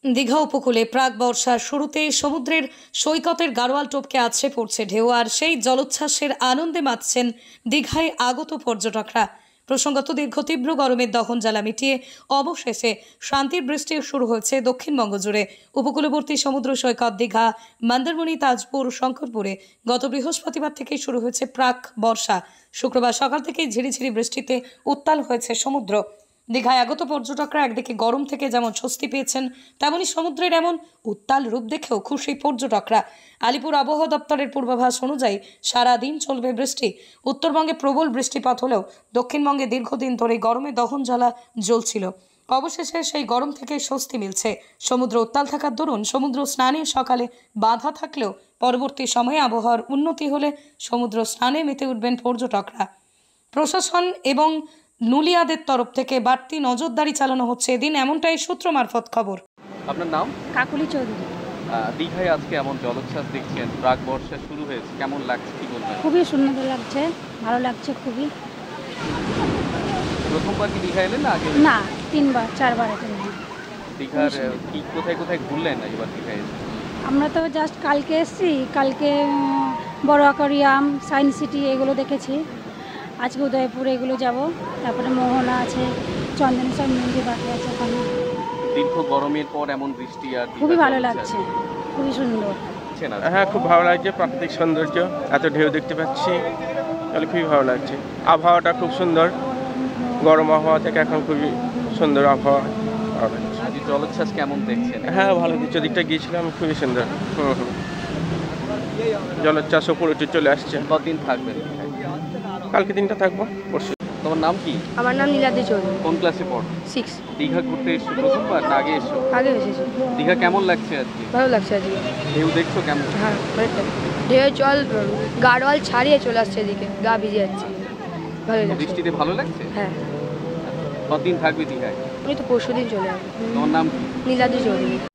দীঘা উপকূলে প্রাক বর্ষার শুরুতে সমুদ্রের সৈকতের গাড়োয়াল টপকে আছড়ে পড়ছে ঢেউ, আর সেই জলোচ্ছ্বাসের আনন্দে মাতছেন দীঘায় আগত পর্যটকরা। প্রসঙ্গত দীর্ঘ তীব্র গরমের দহন জ্বালা মিটিয়ে অবশেষে শান্তির বৃষ্টি শুরু হয়েছে দক্ষিণবঙ্গ জুড়ে। উপকূলবর্তী সমুদ্র সৈকত দীঘা, মন্দারমণি, তাজপুর, শঙ্করপুরে গত বৃহস্পতিবার থেকেই শুরু হয়েছে প্রাক বর্ষা। শুক্রবার সকাল থেকেই ঝিরিঝিরি বৃষ্টিতে উত্তাল হয়েছে সমুদ্র। দীঘায় আগত পর্যটকরা একদিকে গরম থেকে যেমন স্বস্তি পেয়েছেন, তেমনি সমুদ্রের এমন উত্তাল রূপ দেখেও খুশি পর্যটকরা। আলিপুর আবহাওয়া দপ্তরের পূর্বাভাস অনুযায়ী সারাদিন চলবে বৃষ্টি। উত্তরবঙ্গে প্রবল বৃষ্টিপাত হলেও দক্ষিণবঙ্গে দীর্ঘদিন ধরে গরমে দহন জ্বালা জ্বলছিল। অবশেষে সেই গরম থেকে স্বস্তি মিলছে। সমুদ্র উত্তাল থাকার দরুন সমুদ্র স্নানে সকালে বাধা থাকলেও পরবর্তী সময়ে আবহাওয়ার উন্নতি হলে সমুদ্র স্নানে মেতে উঠবেন পর্যটকরা। প্রশাসন এবং নুলিয়াদের তরফ থেকে বাড়তি নজরদারি চালানো হচ্ছে এদিন, এমনটাই সূত্র মারফত খবর। আপনার নাম? কাকুলি চৌধুরী। দীঘায় আজকে এমন জলোচ্ছ্বাস দেখছেন, প্রাক বর্ষা শুরু হয়েছে, কেমন লাগছে কি বলবেন? খুবই সুন্দর লাগছে, ভালো লাগছে খুবই। প্রথমবার কি দীঘা এলেন না আগে? না, 3বার 4বার এখানে। দীঘার কি কোথায় কোথায় ঘুরলেন এবার দীঘায় এসে? আমরা তো জাস্ট কালকে এসেছি, কালকে বড় অ্যাকোয়ারিয়াম, সায়েন্স সিটি এগুলো দেখেছি। আজকে উদয়পুর এগুলো যাব, তারপরে মোহনা আছে, চন্দনেশ্বর মন্দির বাকি আছে ওখানে। দীর্ঘ গরমের পর এমন বৃষ্টি আর খুবই ভালো লাগছে, খুবই সুন্দর। হ্যাঁ, খুব ভালো লাগছে, প্রাকৃতিক সৌন্দর্য, এত ঢেউ দেখতে পাচ্ছি, তাহলে খুবই ভালো লাগছে। আবহাওয়াটা খুব সুন্দর, গরম আবহাওয়া থেকে এখন খুবই সুন্দর আবহাওয়া ভালো লাগছে। আজ জলোচ্ছ্বাস কেমন দেখছেন? হ্যাঁ, ভালো দিচ্ছে, দিকটা গিয়েছিলাম, খুবই সুন্দর। জলোচ্ছ্বাস উপরে উঠে চলে আসছে। কতদিন থাকবেন? কালকে দিনটা থাকবো, পরশু। তোমার নাম কি? আমার নাম নীলাদ্রি চৌধুরী। কোন ক্লাসে পড়ো? 6। দীঘা ঘুরতে এসছো প্রথমবার না আগে এসছো? আগে এসেছি। দীঘা কেমন লাগছে আজকে? ভালো লাগছে আজকে। ঢেউ দেখছো কেমন? হ্যাঁ, ঢেউ জল গাড়োয়াল ছাড়িয়ে চলে আসছে এদিকে, গা ভিজে যাচ্ছে। ভালো লাগছে। বৃষ্টিতে ভালো লাগছে? হ্যাঁ। কতদিন থাকবে দীঘায়? আমি তো পরশুদিন চলে আসবো। তোমার নাম কি? নীলাদ্রি চৌধুরী।